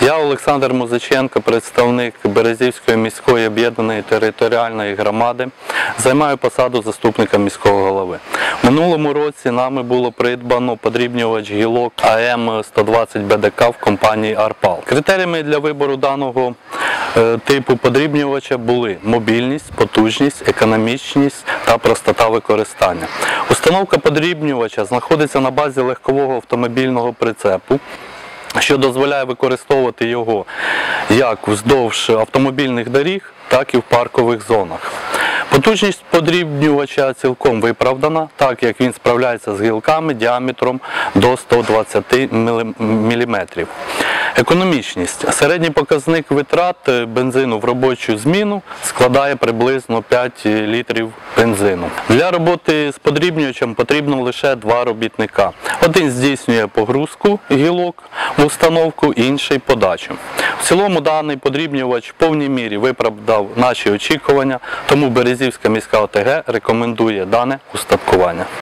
Я Олександр Музиченко, представник Березівської міської об'єднаної територіальної громади, займаю посаду заступника міського голови. В минулому році нами було придбано подрібнювач гілок АМ-120 БДК в компанії «Арпал». Критеріями для вибору даного типу подрібнювача були мобільність, потужність, економічність та простота використання. Установка подрібнювача знаходиться на базі легкового автомобільного прицепу, що дозволяє використовувати його як вздовж автомобільних доріг, так і в паркових зонах. Потужність подрібнювача цілком виправдана, так як він справляється з гілками діаметром до 120 мм. Економічність. Середній показник витрат бензину в робочу зміну складає приблизно 5 літрів бензину. Для роботи з подрібнювачем потрібно лише 2 робітника. Один здійснює погрузку гілок в установку, інший – подачу. В цілому даний подрібнювач в повній мірі виправдав наші очікування, тому Березівська міська ОТГ рекомендує дане устаткування.